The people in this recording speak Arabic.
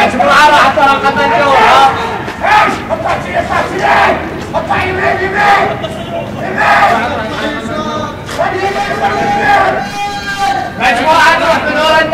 مجموعة راح طرقة الجوهر. ايش؟ قطع يمين يمين مجموعة تروح من ورا